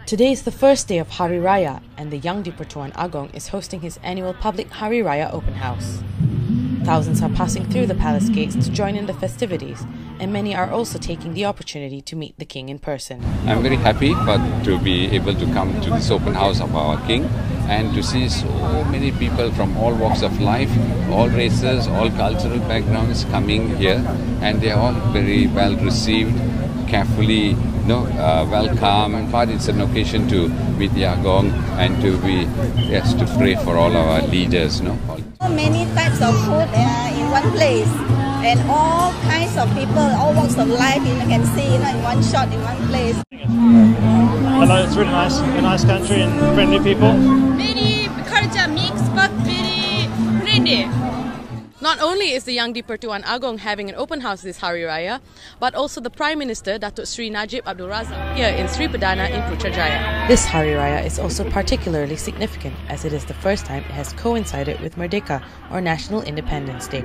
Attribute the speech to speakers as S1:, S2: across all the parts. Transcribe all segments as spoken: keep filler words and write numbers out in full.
S1: Today is the first day of Hari Raya, and the Yang di-Pertuan Agong is hosting his annual public Hari Raya open house. Thousands are passing through the palace gates to join in the festivities, and many are also taking the opportunity to meet the king in person.
S2: I'm very happy but to be able to come to this open house of our king and to see so many people from all walks of life, all races, all cultural backgrounds coming here, and they are all very well received, carefully you know, uh, welcome. But it's an occasion to meet the Agong and to be, yes, to pray for all our leaders. No?
S3: Many types of food uh, in one place, and all kinds of people, all walks of life you can see you know, in one shot, in one place.
S4: Hello, it's really nice, a nice country and friendly people.
S5: Very culture mix, but very friendly.
S1: Not only is the Yang di-Pertuan Agong having an open house this Hari Raya, but also the Prime Minister Datuk Sri Najib Abdul Razak here in Sri Perdana in Putrajaya. This Hari Raya is also particularly significant as it is the first time it has coincided with Merdeka, or National Independence Day.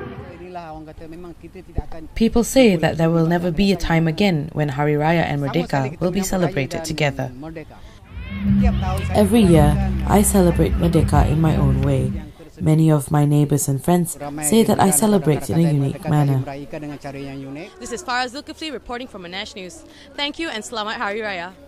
S1: People say that there will never be a time again when Hari Raya and Merdeka will be celebrated together. Every year, I celebrate Merdeka in my own way. Many of my neighbours and friends say that I celebrate in a unique manner. This is Farah Zulkifli reporting from Monash News. Thank you and Selamat Hari Raya.